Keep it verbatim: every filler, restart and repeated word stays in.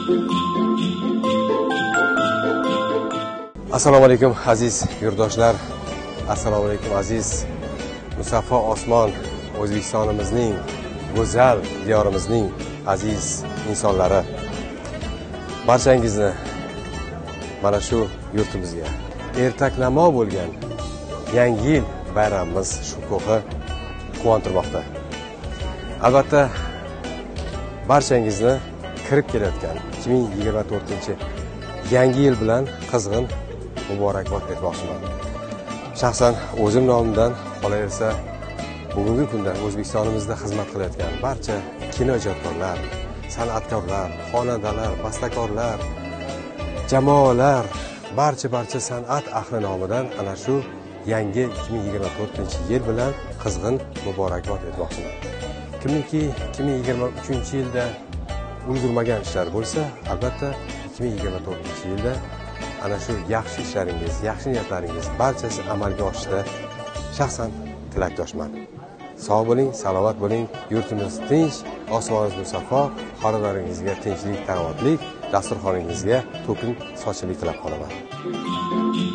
Assalomu alaykum aziz yurtdoshlar. Assalomu alaykum aziz musaffo osmon, O'zbekistonimizning go'zal diyorimizning aziz insonlari. Barchangizni mana shu yurtimizga ertaklamo bo'lgan yangi yil bayramimiz shukuhi quvontirmoqda. Albatta barchangizni kirib kelayotgan ikki ming yigirma to'rtinchi yangi yil bilan qizg'in muborakbod etmoqchiman. Shaxsan o'zim nomidan qolaversa, bugungi kunda O'zbekistonimizda xizmat qilayotgan barcha kinoijodkorlar, san'atkorlar, xonandalar, bastakorlar, jamoalar, barcha barcha san'at ahli nomidan ana shu yangi ikki ming yigirma to'rtinchi yil bilan qizg'in muborakbod etmoqchiman. Kimiki ikki ming yigirma uchinchi yilda ulgurmagan ishlar bo'lsa, albatta ikki ming yigirma to'rtinchi yilda ana shu yaxshi ishlaringiz, yaxshi niyatlaringiz barchasi amalga oshishida shaxsan tilakdoshman. Sog' bo'ling, salomat bo'ling, yurtimiz tinch, osmoningiz musaffo, xonadoningizga tinchlik, tarovotlik, dasturxoningizga to'kin sochillik tilab qolaman.